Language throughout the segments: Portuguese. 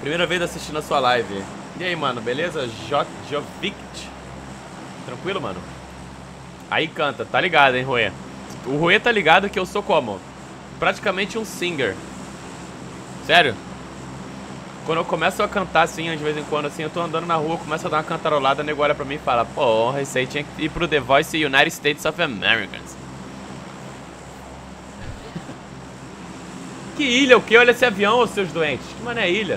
Primeira vez assistindo a sua live. E aí, mano, beleza? Jovict. Tranquilo, mano? Aí canta, tá ligado, hein, Rui? O Rui tá ligado que eu sou como? Praticamente um singer. Sério? Quando eu começo a cantar assim, de vez em quando, assim, eu tô andando na rua, começo a dar uma cantarolada, o nego olha pra mim e fala: porra, isso aí tinha que ir pro The Voice United States of America. Que ilha? O que? Olha esse avião, ô seus doentes. Que mano é ilha?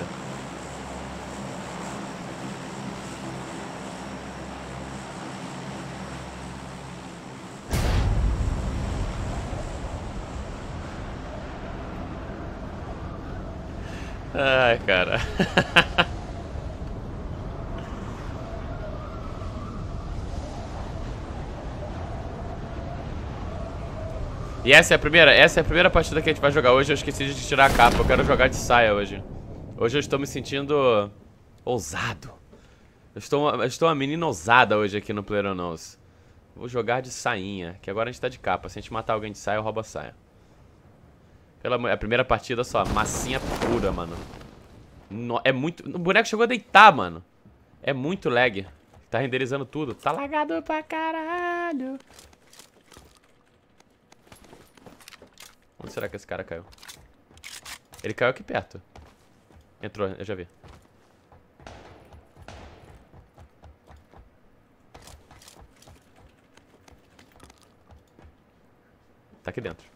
Ai, cara. E essa é a primeira partida que a gente vai jogar hoje. Eu esqueci de tirar a capa. Eu quero jogar de saia hoje. Hoje eu estou me sentindo ousado. Eu estou uma menina ousada hoje aqui no PlayerUnknown's. Vou jogar de sainha, que agora a gente tá de capa. Se a gente matar alguém de saia, eu roubo a saia. A primeira partida só, massinha pura, mano. É muito... O boneco chegou a deitar, mano. É muito lag. Tá renderizando tudo. Tá lagado pra caralho. Onde será que esse cara caiu? Ele caiu aqui perto. Entrou, eu já vi. Tá aqui dentro.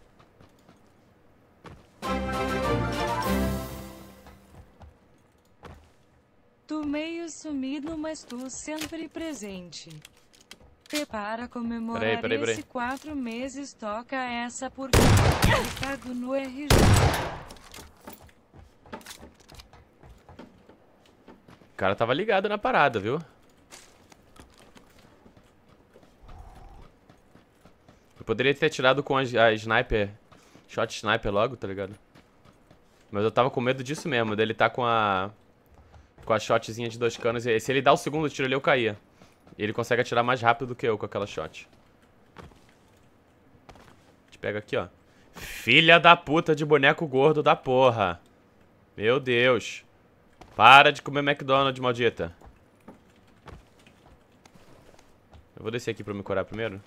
Tu meio sumido, mas tu sempre presente. Para comemorar Peraí. esse 4 meses, toca essa porque eu cago no RG. O cara tava ligado na parada, viu? Eu poderia ter tirado com a sniper, shot sniper logo, tá ligado? Mas eu tava com medo disso mesmo, dele tá com a shotzinha de 2 canos. E se ele dá o segundo tiro ali, eu caía. E ele consegue atirar mais rápido do que eu com aquela shot. A gente pega aqui, ó. Filha da puta de boneco gordo da porra. Meu Deus. Para de comer McDonald's, maldita. Eu vou descer aqui pra me curar primeiro.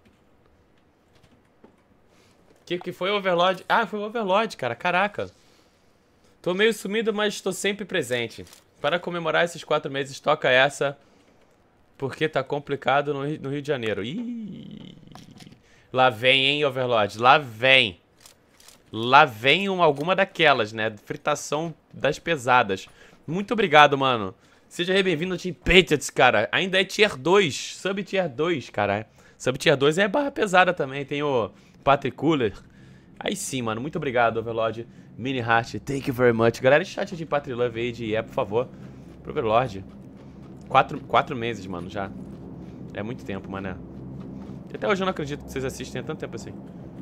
Que foi o Overlord? Ah, foi o Overlord, cara. Caraca. Tô meio sumido, mas tô sempre presente. Para comemorar esses 4 meses, toca essa. Porque tá complicado no Rio de Janeiro. Ih. Lá vem, hein, Overlord. Lá vem. Lá vem alguma daquelas, né? Fritação das pesadas. Muito obrigado, mano. Seja bem-vindo ao Team Patriots, cara. Ainda é Tier 2. Sub Tier 2, cara. Sub Tier 2 é barra pesada também. Tem o Patrick Cooler. Aí sim, mano. Muito obrigado, Overlord. Mini Heart, thank you very much. Galera, chat de Patrick Love aí de por favor. Pro Overlord. 4 meses, mano, já. É muito tempo, mané. Até hoje eu não acredito que vocês assistem há tanto tempo assim.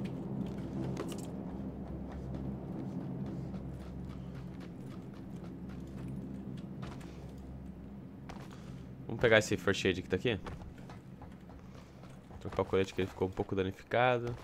Vamos pegar esse first aid que tá aqui. Trocar o colete que ele ficou um pouco danificado.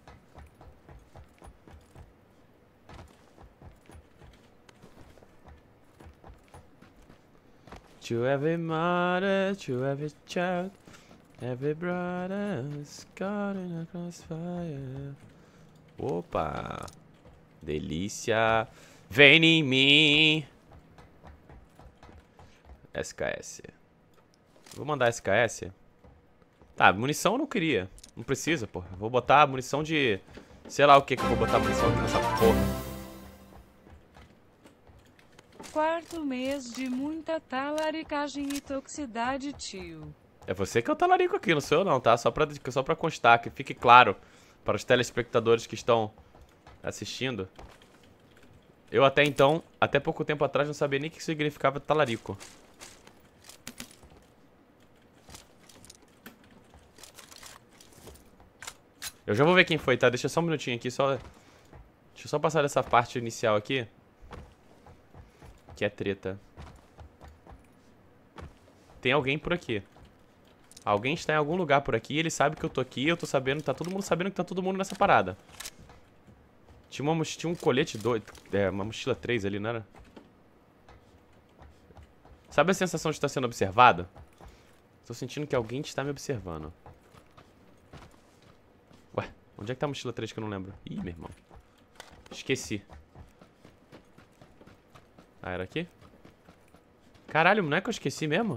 To every mother, to every child, every brother is caught in a crossfire. Opa! Delícia! Vem em mim! SKS. Vou mandar SKS. Tá, munição eu não queria. Não precisa, porra. Vou botar munição de... Sei lá o que eu vou botar munição aqui nessa porra. 4 mês de muita talaricagem e toxicidade, tio. É você que é o talarico aqui, não sou eu não, tá? Só pra constar, que fique claro para os telespectadores que estão assistindo. Eu até então, até pouco tempo atrás, não sabia nem o que significava talarico. Eu já vou ver quem foi, tá? Deixa só um minutinho aqui, só... Deixa eu só passar dessa parte inicial aqui. Que é treta. Tem alguém por aqui. Alguém está em algum lugar por aqui, ele sabe que eu tô aqui, eu tô sabendo, tá todo mundo sabendo que tá todo mundo nessa parada. Tinha um colete doido, uma mochila 3 ali, não era? Sabe a sensação de estar sendo observado? Tô sentindo que alguém está me observando. Ué, onde é que tá a mochila 3 que eu não lembro? Ih, meu irmão. Esqueci. Ah, era aqui? Caralho, não é que eu esqueci mesmo?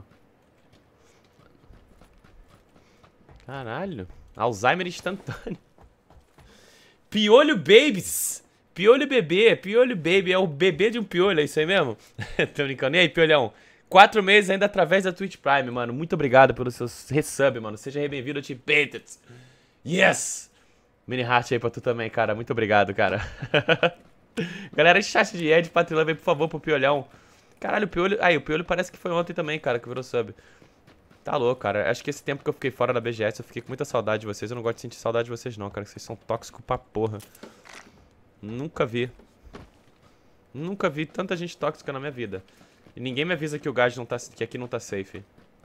Caralho. Alzheimer instantâneo. Piolho Babies. Piolho bebê. Piolho baby. É o bebê de um piolho, é isso aí mesmo? Tô brincando. E aí, piolhão? 4 meses ainda através da Twitch Prime, mano. Muito obrigado pelo seu resub, mano. Seja bem-vindo ao Team Patriots. Yes! Mini heart aí pra tu também, cara. Muito obrigado, cara. Galera, chat de Ed, Patrilã, vem por favor pro piolhão. Caralho, o piolho... Aí, o piolho parece que foi ontem também, cara, que virou sub. Tá louco, cara. Acho que esse tempo que eu fiquei fora da BGS, eu fiquei com muita saudade de vocês. Eu não gosto de sentir saudade de vocês não, cara. Que vocês são tóxicos pra porra. Nunca vi. Nunca vi tanta gente tóxica na minha vida. E ninguém me avisa que o gás não tá... que aqui não tá safe.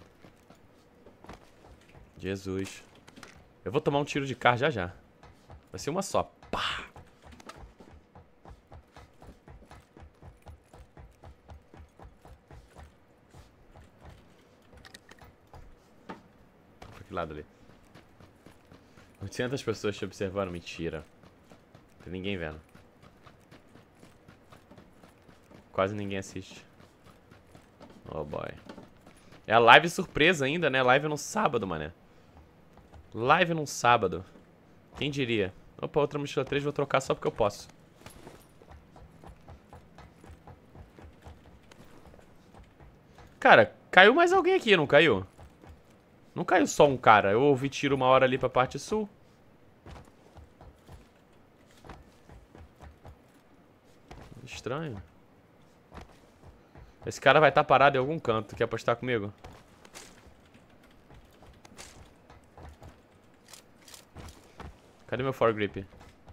Jesus. Eu vou tomar um tiro de carro já já. Vai ser uma só. Pá! Pra que lado ali? 800 pessoas te observando. Mentira. Não tem ninguém vendo. Quase ninguém assiste. Oh boy. É a live surpresa ainda, né? Live no sábado, mané. Live num sábado. Quem diria? Opa, outra mochila 3, vou trocar só porque eu posso. Cara, caiu mais alguém aqui, não caiu? Não caiu só um cara. Eu ouvi tiro uma hora ali pra parte sul. Estranho. Esse cara vai estar parado em algum canto. Quer apostar comigo? Cadê meu foregrip?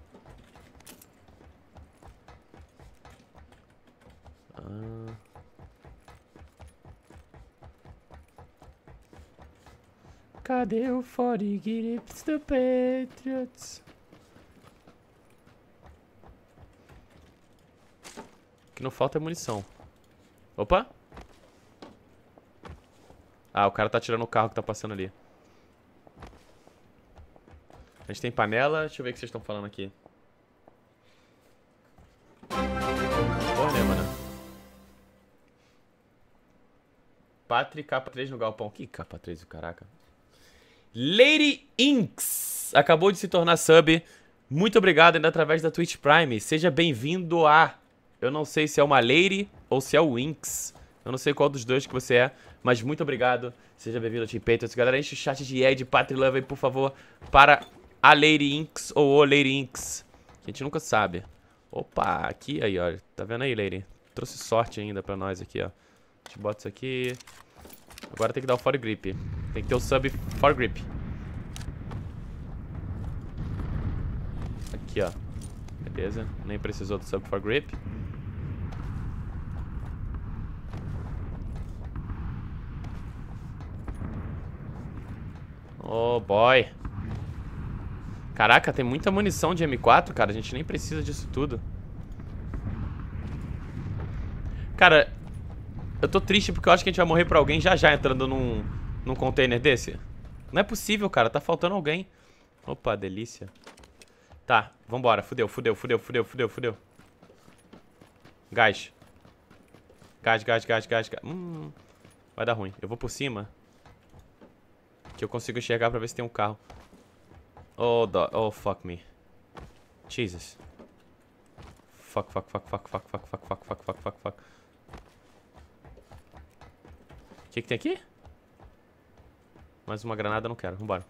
Cadê o foregrips do Patriots? O que não falta é munição. Opa! Ah, o cara tá tirando o carro que tá passando ali. A gente tem panela. Deixa eu ver o que vocês estão falando aqui. Porra mesmo, né? Patri, capa 3 no galpão. Que capa 3 do caraca? Lady Inks acabou de se tornar sub. Muito obrigado ainda através da Twitch Prime. Seja bem-vindo a... Eu não sei se é uma Lady ou se é o Inks. Eu não sei qual dos dois que você é, mas muito obrigado. Seja bem-vindo ao Team Patriots. Galera, enche o chat de Ed, Patrilove aí, por favor, para a Lady Inks ou o Lady Inks. A gente nunca sabe. Opa, aqui, aí, ó. Tá vendo aí, Lady? Trouxe sorte ainda pra nós aqui, ó. A gente bota isso aqui. Agora tem que dar o foregrip. Tem que ter o sub foregrip. Aqui, ó. Beleza. Nem precisou do sub foregrip. Oh, boy. Caraca, tem muita munição de M4, cara. A gente nem precisa disso tudo. Cara, eu tô triste porque eu acho que a gente vai morrer pra alguém já já entrando num container desse. Não é possível, cara. Tá faltando alguém. Opa, delícia. Tá, vambora. Fudeu, fudeu, fudeu, fudeu, fudeu, fudeu. Gás. Gás, gás, gás, gás, gás. Vai dar ruim. Eu vou por cima. Que eu consigo enxergar pra ver se tem um carro. Oh, fuck me. Jesus. Fuck, fuck, fuck, fuck, fuck, fuck, fuck, fuck, fuck, fuck, fuck, fuck. O que tem aqui? Mais uma granada, eu não quero. Vambora.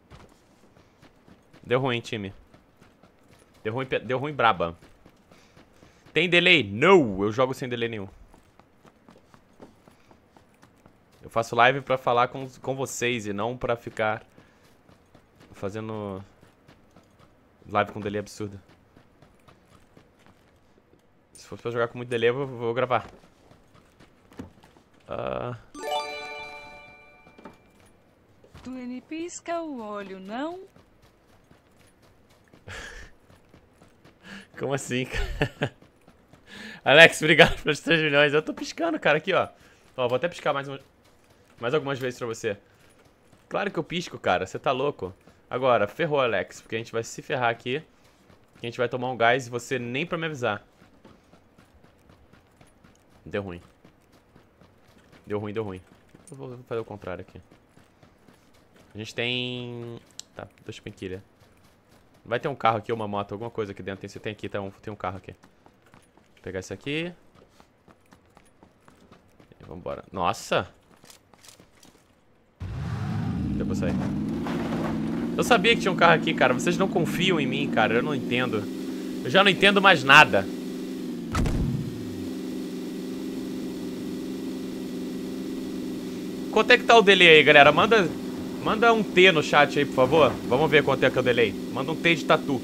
Deu ruim, time. Deu ruim braba. Tem delay? Não! Eu jogo sem delay nenhum. Eu faço live pra falar com vocês e não pra ficar fazendo live com delay absurdo. Se for pra jogar com muito delay, eu vou gravar. Tu me pisca o olho, não? Como assim, cara? Alex, obrigado pelos 3 milhões. Eu tô piscando, cara, aqui, ó. Ó, vou até piscar mais algumas vezes pra você. Claro que eu pisco, cara. Você tá louco. Agora, ferrou, Alex. Porque a gente vai se ferrar aqui. A gente vai tomar um gás e você nem pra me avisar. Deu ruim. Deu ruim, deu ruim. Eu vou fazer o contrário aqui. A gente tem... Tá, 2 penquilha. Vai ter um carro aqui, uma moto, alguma coisa aqui dentro. Tem aqui, tem um carro aqui. Vou pegar esse aqui. E vambora. Nossa! Deu pra sair. Eu sabia que tinha um carro aqui, cara. Vocês não confiam em mim, cara. Eu não entendo. Eu já não entendo mais nada. Quanto é que tá o delay aí, galera? Manda um T no chat aí, por favor. Vamos ver quanto é que é o delay. Manda um T de tatu.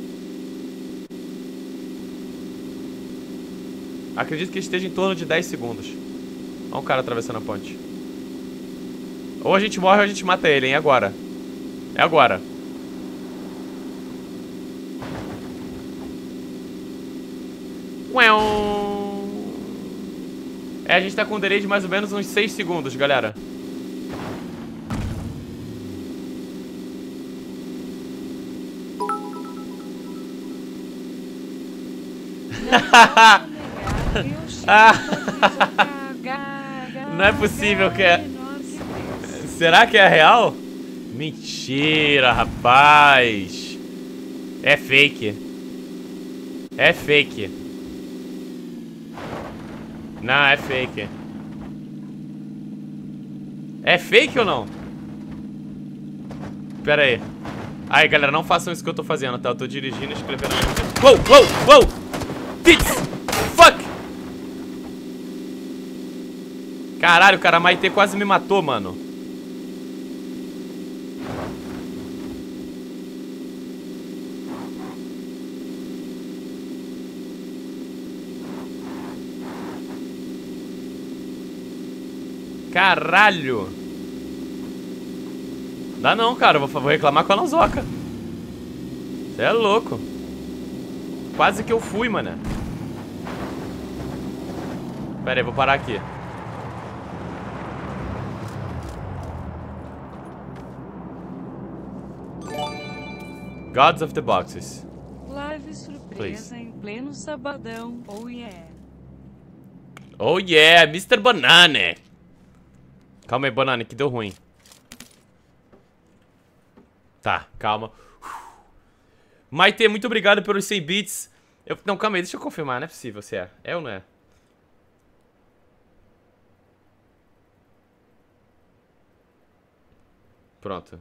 Acredito que esteja em torno de 10 segundos. Olha um cara atravessando a ponte. Ou a gente morre ou a gente mata ele, hein? Agora. É agora. É, a gente tá com um delay de mais ou menos uns 6 segundos, galera. Não é possível que é... Será que é real? Mentira, rapaz. É fake. É fake. Não, é fake. É fake ou não? Pera aí. Aí, galera, não façam isso que eu tô fazendo, tá? Eu tô dirigindo e escrevendo ao mesmo tempo. Uou, uou, uou! Tits! Fuck! Caralho, cara, a Maitê quase me matou, mano. Caralho! Dá não, cara. Eu vou reclamar com a Lanzoca. Você é louco. Quase que eu fui, mano. Pera aí, vou parar aqui. Gods of the Boxes. Live surpresa Please. Em pleno sabadão. Oh yeah. Oh yeah, Mr. Banane. Calma aí, Banane, que deu ruim. Tá, calma. Maitê, muito obrigado pelos 100 bits. Não, calma aí, deixa eu confirmar, não é possível se é. É ou não é? Pronto.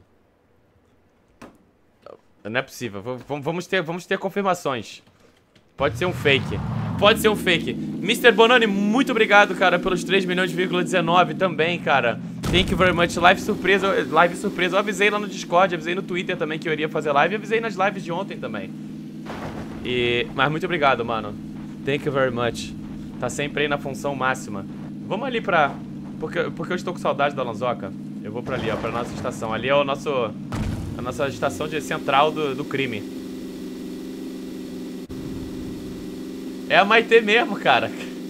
Não é possível. Vamos ter confirmações. Pode ser um fake. Pode ser um fake. Mr. Bonani, muito obrigado, cara, pelos 3 milhões,19 também, cara. Thank you very much. Live surpresa. Eu avisei lá no Discord, avisei no Twitter também que eu iria fazer live. E avisei nas lives de ontem também. Mas muito obrigado, mano. Thank you very much. Tá sempre aí na função máxima. Vamos ali pra... Porque eu estou com saudade da Lanzoca. Eu vou pra ali, ó, pra nossa estação. Ali é a nossa estação central do crime. É a Maitê mesmo, cara.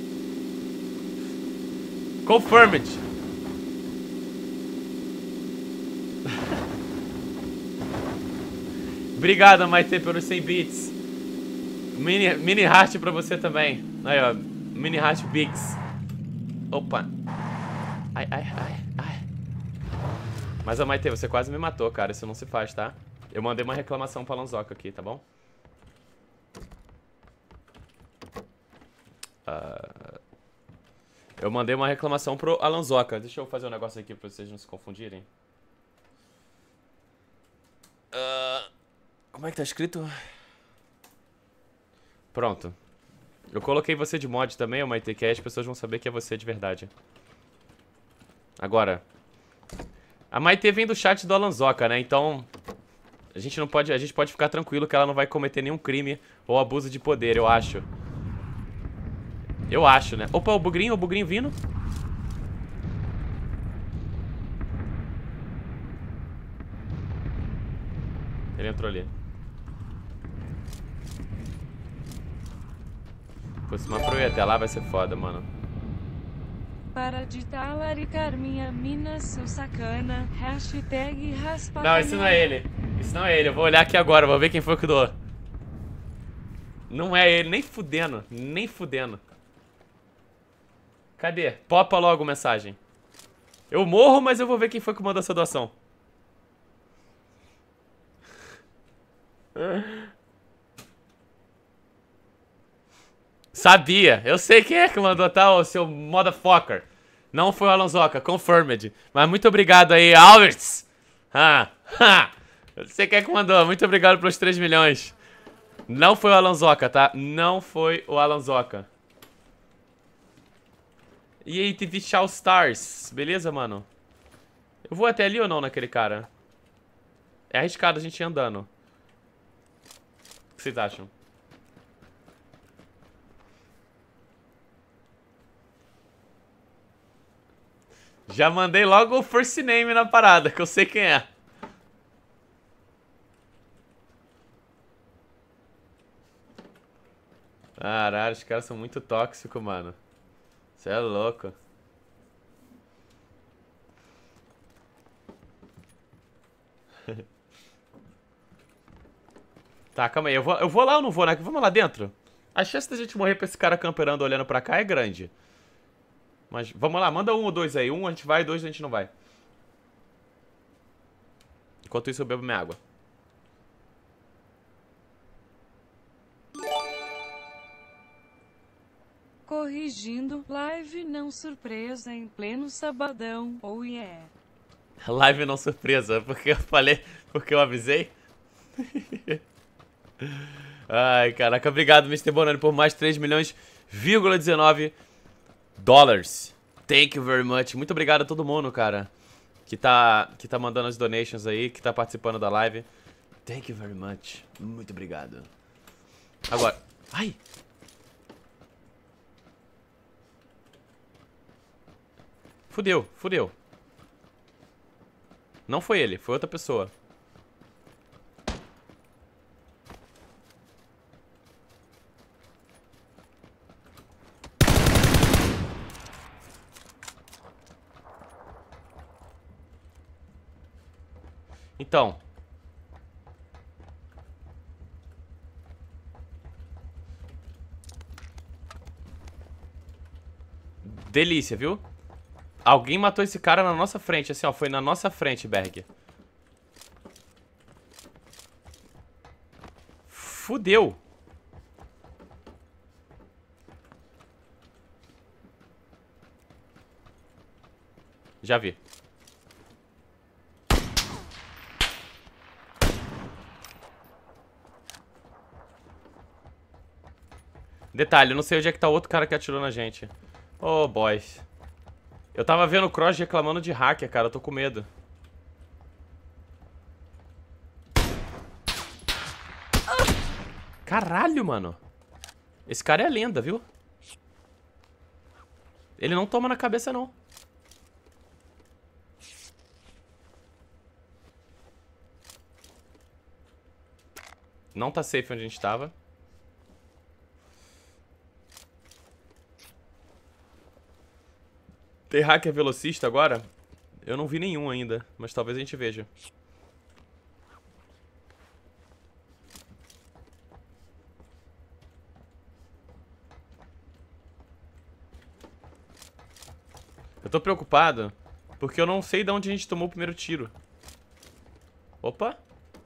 Confirmed. Obrigado, Maitê, pelos 100 bits. Mini heart pra você também. Aí, ó. Mini heart bigs. Opa. Ai, ai, ai, ai. Mas, a Maitê, você quase me matou, cara. Isso não se faz, tá? Eu mandei uma reclamação pra Lanzoca aqui, tá bom? Eu mandei uma reclamação pro Alanzoca. Deixa eu fazer um negócio aqui pra vocês não se confundirem. Como é que tá escrito? Pronto. Eu coloquei você de mod também, Maitê, que aí as pessoas vão saber que é você de verdade. Agora, a Maitê vem do chat do Alanzoca, né? Então, a gente pode ficar tranquilo que ela não vai cometer nenhum crime ou abuso de poder, eu acho. Eu acho, né? Opa, o bugrinho vindo. Ele entrou ali. Pô, se uma pro ir até lá vai ser foda, mano. para de talaricar minha mina, seu sacana. Hashtag raspa. Não, isso não é ele. Isso não é ele. Eu vou olhar aqui agora, vou ver quem foi que doou. Não é ele, nem fudendo. Nem fudendo. Cadê? Popa logo mensagem. Eu morro, mas eu vou ver quem foi que mandou essa doação. Sabia. Eu sei quem é que mandou, tá? O seu motherfucker. Não foi o Alonsoca, confirmed. Mas muito obrigado aí, Alberts. Eu sei quem é que mandou. Muito obrigado pelos 3 milhões. Não foi o Alonsoca, tá? Não foi o Alonsoca. E aí, TV Shaw Stars. Beleza, mano? Eu vou até ali ou não naquele cara? É arriscado a gente ir andando. O que vocês acham? Já mandei logo o first name na parada, que eu sei quem é. Caralho, os caras são muito tóxicos, mano. Você é louco. Tá, calma aí. Eu vou lá ou não vou, né? Vamos lá dentro. A chance da gente morrer pra esse cara camperando olhando pra cá é grande. Mas vamos lá, manda 1 ou 2 aí. 1 a gente vai, 2 a gente não vai. Enquanto isso eu bebo minha água. Corrigindo, live não surpresa em pleno sabadão, oh yeah. Live não surpresa, porque eu falei, porque eu avisei. Ai, caraca, obrigado, Mr. Bonani, por mais 3,19 milhões. Thank you very much. Muito obrigado a todo mundo, cara, que tá mandando as donations aí, que tá participando da live. Thank you very much. Muito obrigado. Agora, ai. Fudeu, fudeu. Não foi ele, foi outra pessoa. Então. Delícia, viu? Alguém matou esse cara na nossa frente, assim, ó. Foi na nossa frente, Berg. Fudeu. Já vi. Detalhe, eu não sei onde é que tá o outro cara que atirou na gente. Oh, boys. Eu tava vendo o Cross reclamando de hacker, cara. Eu tô com medo. Caralho, mano. Esse cara é lenda, viu? Ele não toma na cabeça, não. Não tá safe onde a gente tava. Tem hacker velocista agora? Eu não vi nenhum ainda, mas talvez a gente veja. Eu tô preocupado porque eu não sei de onde a gente tomou o primeiro tiro. Opa!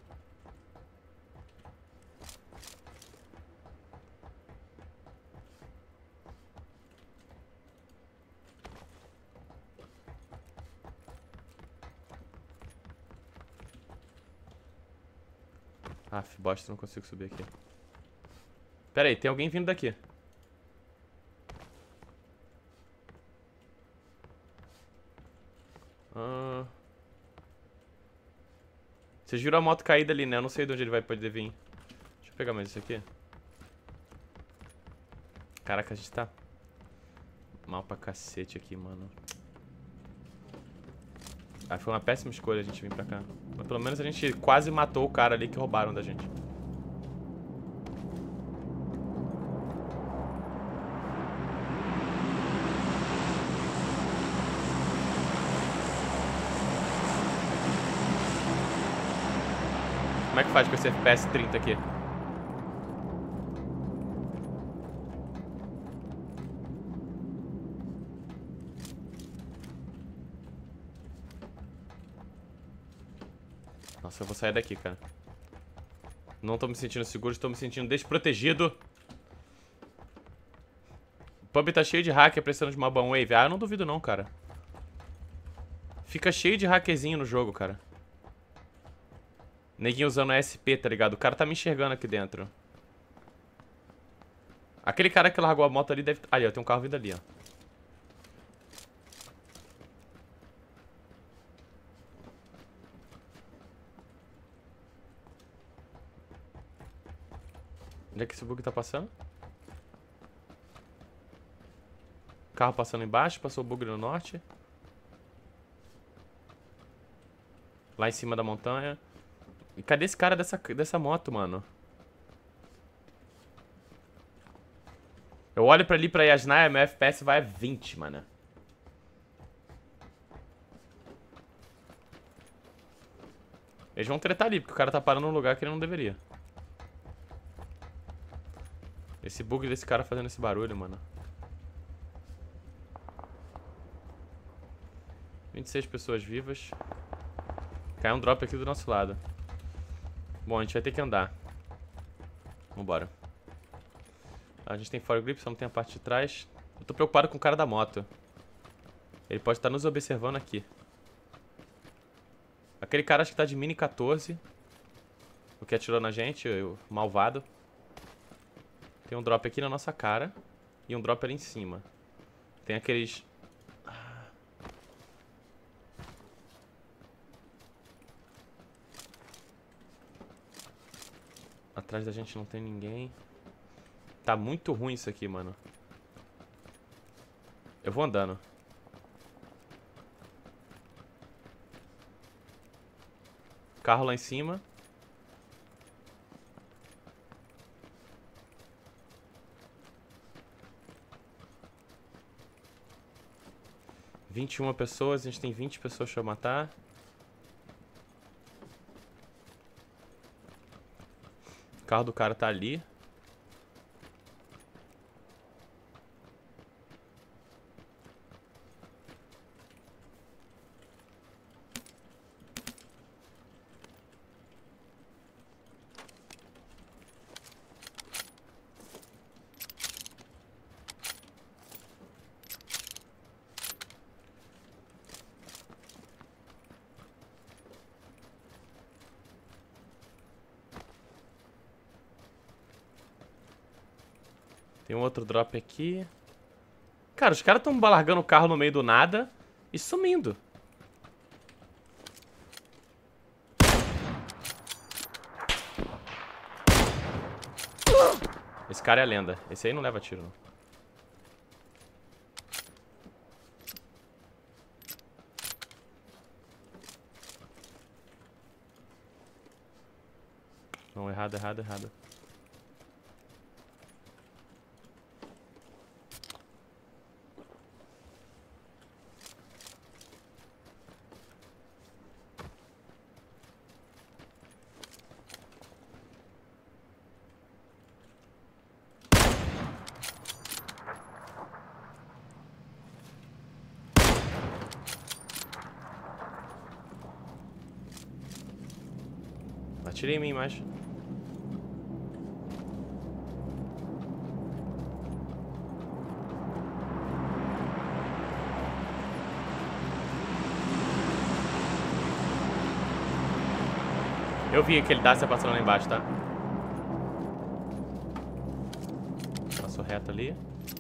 Aff, bosta, não consigo subir aqui. Pera aí, tem alguém vindo daqui. Vocês viram a moto caída ali, né? Eu não sei de onde ele vai poder vir. Deixa eu pegar mais isso aqui. Caraca, a gente tá mal pra cacete aqui, mano. Ah, foi uma péssima escolha a gente vir pra cá. Mas pelo menos a gente quase matou o cara ali que roubaram da gente. Como é que faz com esse FPS 30 aqui? Nossa, eu vou sair daqui, cara. Não tô me sentindo seguro, estou me sentindo desprotegido. O pub tá cheio de hacker precisando de uma Banwave. Ah, eu não duvido não, cara. Fica cheio de hackerzinho no jogo, cara. Neguinho usando SP, tá ligado? O cara tá me enxergando aqui dentro. Aquele cara que largou a moto ali deve... Ali, ó, tem um carro vindo ali, ó. Onde é que esse bug tá passando? Carro passando embaixo, passou o bug no norte. Lá em cima da montanha. E cadê esse cara dessa moto, mano? Eu olho pra ali pra Yasnaya, meu FPS vai a 20, mano. Eles vão tretar ali, porque o cara tá parando num lugar que ele não deveria. Esse bug desse cara fazendo esse barulho, mano. 26 pessoas vivas. Caiu um drop aqui do nosso lado. Bom, a gente vai ter que andar. Vambora. A gente tem fire grip, só não tem a parte de trás. Eu tô preocupado com o cara da moto. Ele pode estar nos observando aqui. Aquele cara acho que tá de mini 14. O que atirou na gente, o malvado. Tem um drop aqui na nossa cara. E um drop ali em cima. Tem aqueles... Atrás da gente não tem ninguém. Tá muito ruim isso aqui, mano. Eu vou andando. Carro lá em cima. "21 pessoas, a gente tem 20 pessoas pra matar. O carro do cara tá ali. Tem um outro drop aqui. Cara, os caras tão largando o carro no meio do nada e sumindo. Esse cara é a lenda. Esse aí não leva tiro, não. Não, errado, errado, errado. Atirei em mim mais. Eu vi aquele Dacia passando lá embaixo, tá? Passou reto ali.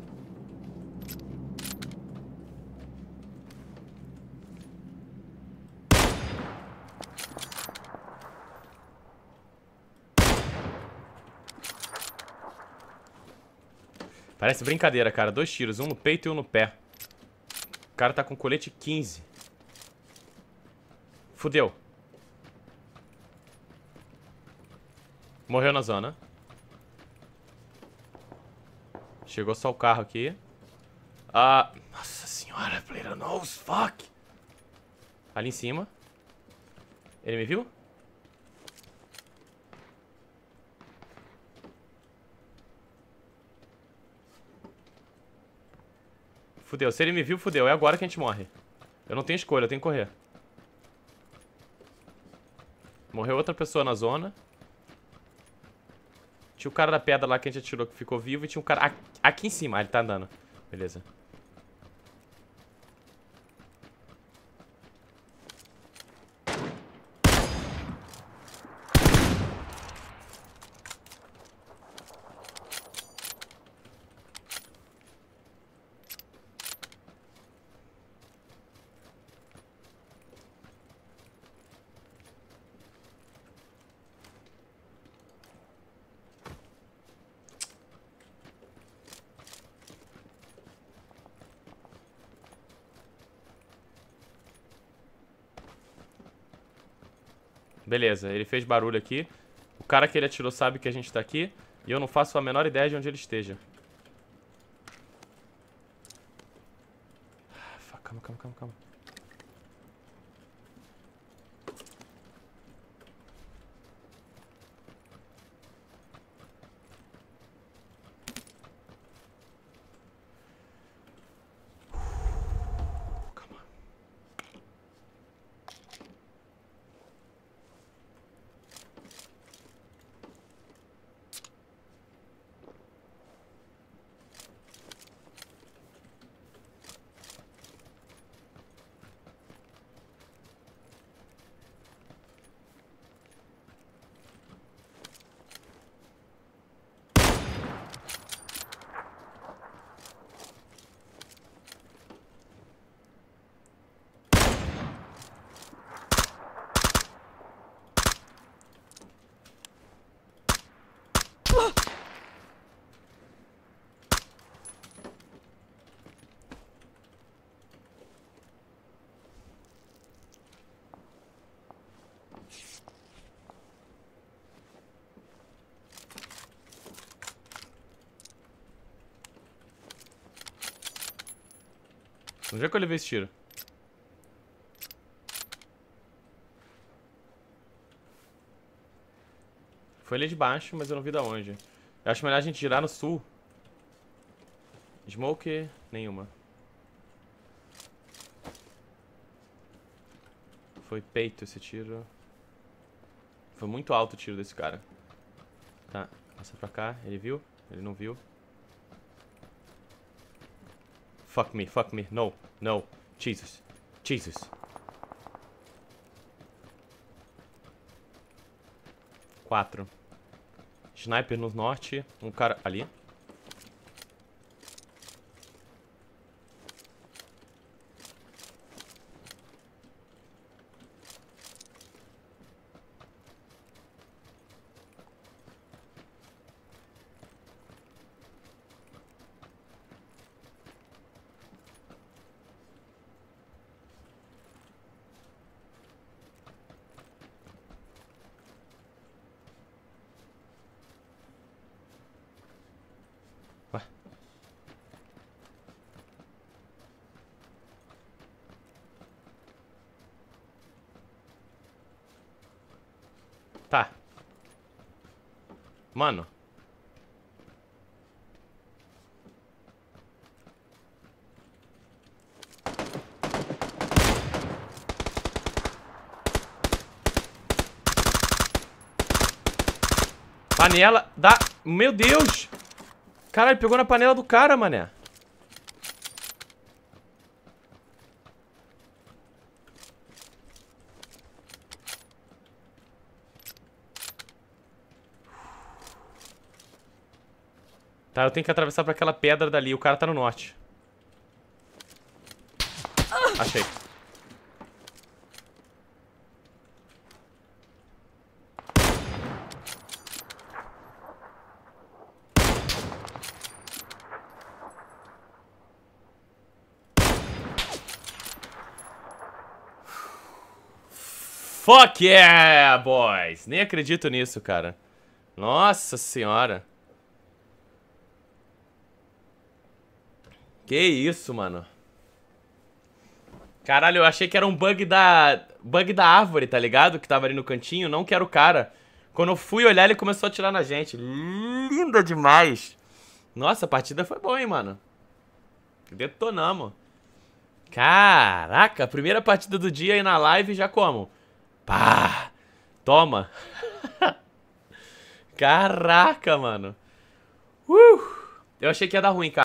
Parece brincadeira, cara. 2 tiros, um no peito e um no pé. O cara tá com colete 15. Fudeu. Morreu na zona. Chegou só o carro aqui. Ah, nossa senhora, player knows, fuck. Ali em cima. Ele me viu? Fudeu. Se ele me viu, fudeu. É agora que a gente morre. Eu não tenho escolha, eu tenho que correr. Morreu outra pessoa na zona. Tinha o cara da pedra lá que a gente atirou que ficou vivo. E tinha um cara aqui em cima. Ah, ele tá andando. Beleza. Beleza, ele fez barulho aqui. O cara que ele atirou sabe que a gente tá aqui. E eu não faço a menor ideia de onde ele esteja. Calma, calma, calma, calma. Onde é que eu levei esse tiro? Foi ali de baixo, mas eu não vi da onde. Eu acho melhor a gente girar no sul. Smoke, nenhuma. Foi peito esse tiro. Foi muito alto o tiro desse cara. Tá, passa pra cá. Ele viu? Ele não viu. Fuck me, fuck me. No, no. Jesus. Jesus. Quatro. Sniper no norte. Um cara ali. Ué. Tá. Mano. Panela da... Meu Deus! Caralho, pegou na panela do cara, mané. Tá, eu tenho que atravessar pra aquela pedra dali. O cara tá no norte. Achei. Fuck yeah, boys! Nem acredito nisso, cara. Nossa senhora. Que isso, mano. Caralho, eu achei que era um bug da árvore, tá ligado? Que tava ali no cantinho, não que era o cara. Quando eu fui olhar, ele começou a atirar na gente. Linda demais. Nossa, a partida foi boa, hein, mano. Detonamos. Caraca, primeira partida do dia aí na live já como? Pá! Toma! Caraca, mano. Eu achei que ia dar ruim, cara.